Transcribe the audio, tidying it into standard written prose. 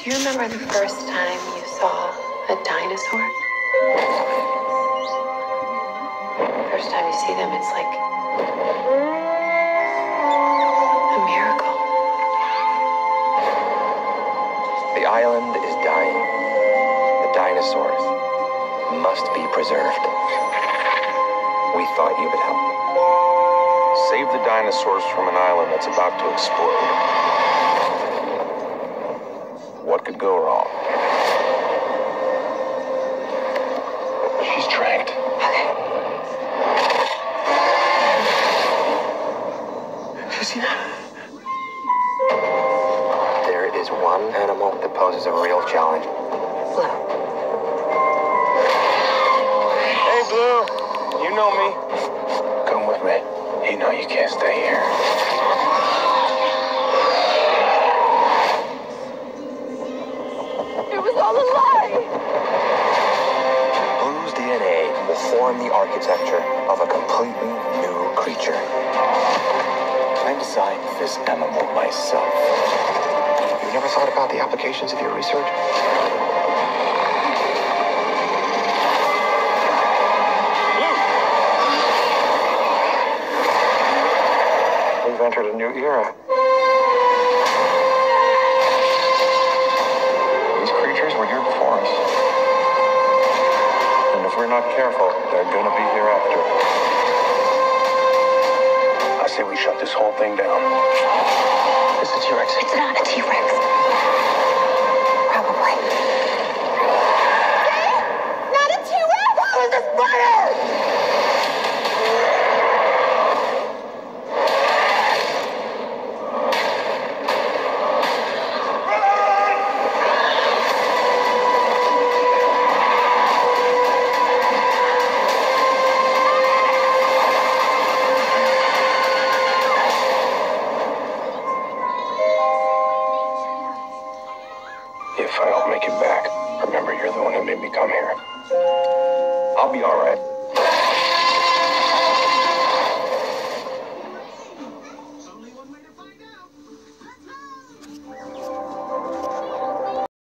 Do you remember the first time you saw a dinosaur? First time you see them, it's like a miracle. The island is dying. The dinosaurs must be preserved. We thought you would help. Save the dinosaurs from an island that's about to explode. What could go wrong? She's tracked. Okay. Did you see that? There is one animal that poses a real challenge. Blue. Hey, Blue. You know me. Come with me. You know you can't stay here. It was all a lie! Blue's DNA will form the architecture of a completely new creature. I designed this animal myself. You never thought about the applications of your research? We've entered a new era. These creatures were here before us. And if we're not careful, they're gonna be here after. I say we shut this whole thing down. It's a T-Rex. It's not a T-Rex. Probably. Not a T-Rex! What was this fire? If I don't make it back, remember you're the one who made me come here. I'll be all right.